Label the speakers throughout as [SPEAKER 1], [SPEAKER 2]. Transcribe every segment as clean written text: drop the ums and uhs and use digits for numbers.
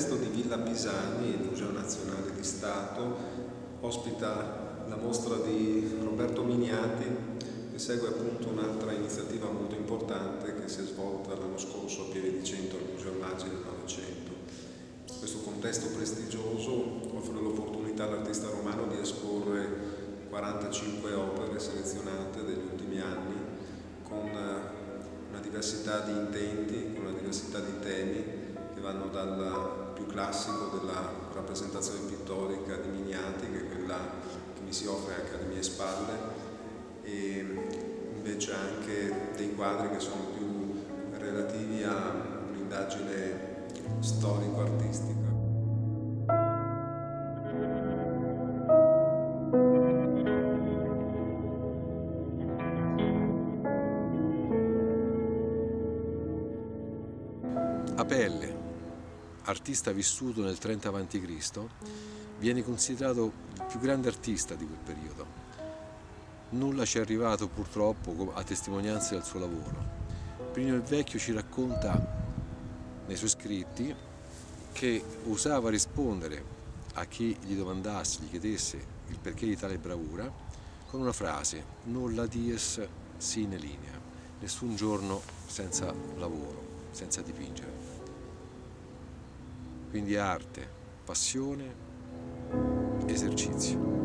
[SPEAKER 1] contesto di Villa Pisani, il Museo Nazionale di Stato ospita la mostra di Roberto Miniati, che segue appunto un'altra iniziativa molto importante che si è svolta l'anno scorso a Pieve di Cento al Museo Immagini del Novecento. Questo contesto prestigioso offre l'opportunità all'artista romano di esporre 45 opere selezionate degli ultimi anni con una diversità di intenti, con una diversità di temi che vanno dal più classico della rappresentazione pittorica di Miniati, che è quella che mi si offre anche alle mie spalle, e invece anche dei quadri che sono più relativi a un'indagine storico-artistica.
[SPEAKER 2] Apelle, artista vissuto nel 30 a.C., viene considerato il più grande artista di quel periodo. Nulla ci è arrivato purtroppo a testimonianza del suo lavoro. Plinio il Vecchio ci racconta nei suoi scritti che usava rispondere a chi gli domandasse, gli chiedesse il perché di tale bravura con una frase: nulla dies sine linea, nessun giorno senza lavoro, senza dipingere. Quindi arte, passione, esercizio.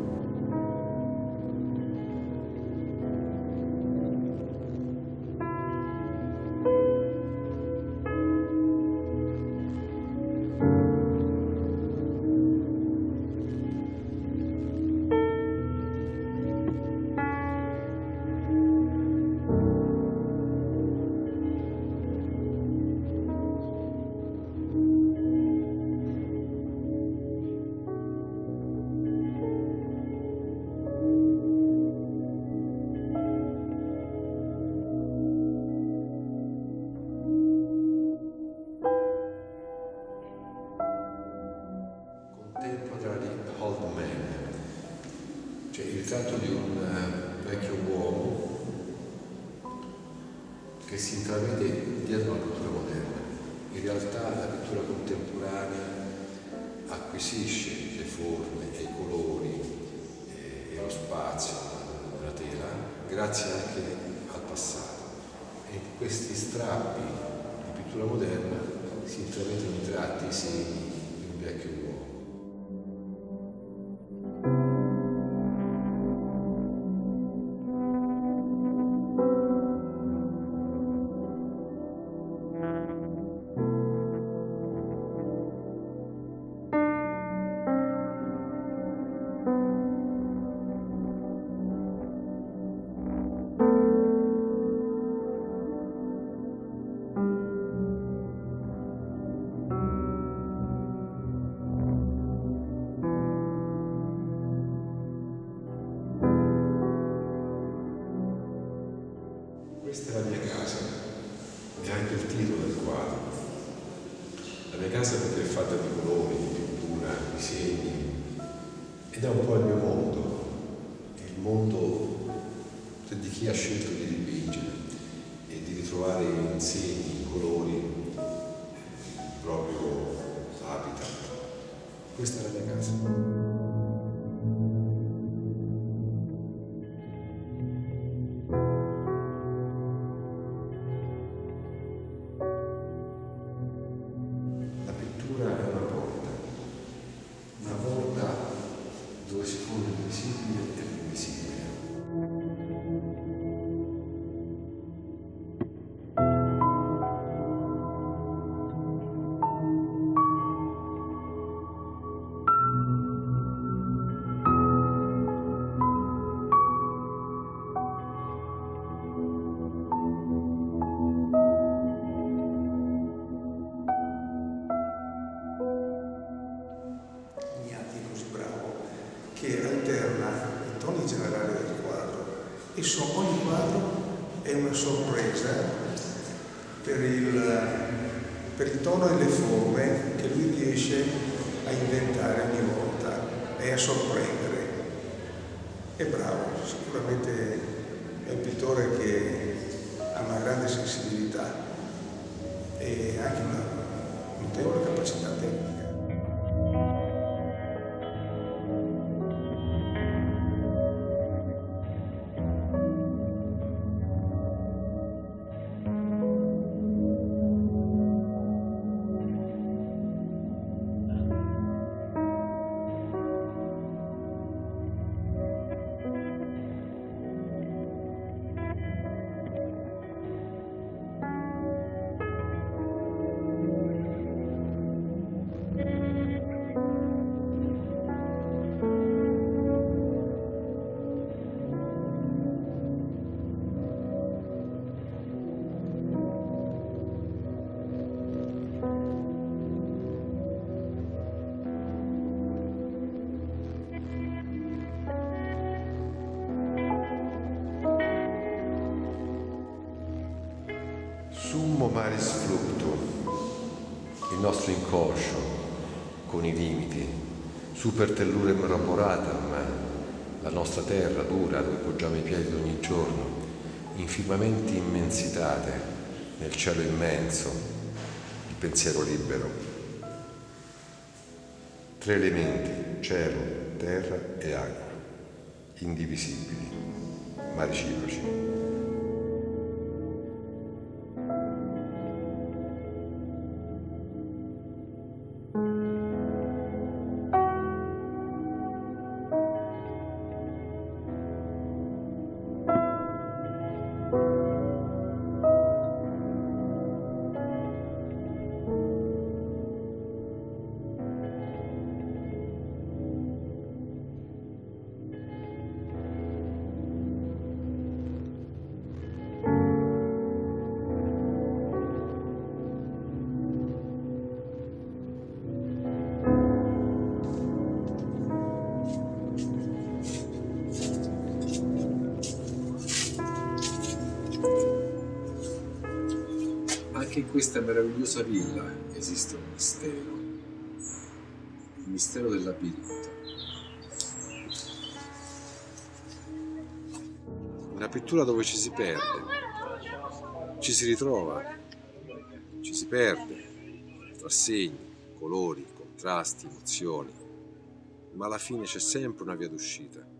[SPEAKER 2] Contemporary Old Man, cioè il ritratto di un vecchio uomo che si intravede dietro una pittura moderna. In realtà la pittura contemporanea acquisisce le forme e i colori e lo spazio della tela grazie anche al passato, e in questi strappi di pittura moderna si intravedono i tratti e i segni di un vecchio uomo. Questa è la mia casa, è anche il titolo del quadro. La mia casa perché è fatta di colori, di pittura, di segni, ed è un po' il mio mondo, il mondo di chi ha scelto di dipingere e di ritrovare in segni, in colori, il proprio habitat. Questa è la mia casa. Dove si fonde il visibile e l'invisibile.
[SPEAKER 3] Che alterna i toni generali del quadro e ogni quadro è una sorpresa per il tono e le forme che lui riesce a inventare ogni volta e a sorprendere. È bravo, sicuramente è un pittore che ha una grande sensibilità e anche una notevole capacità tecnica.
[SPEAKER 2] Sumo maris fluctuum, il nostro inconscio con i limiti, super tellurem roboratam, la nostra terra dura dove poggiamo i piedi ogni giorno, in firmamenti immensitate, nel cielo immenso, il pensiero libero. 3 elementi, cielo, terra e acqua, indivisibili, ma reciproci.
[SPEAKER 4] Anche in questa meravigliosa villa esiste un mistero, il mistero del labirinto.
[SPEAKER 2] Una pittura dove ci si perde, ci si ritrova, ci si perde, tra segni, colori, contrasti, emozioni, ma alla fine c'è sempre una via d'uscita.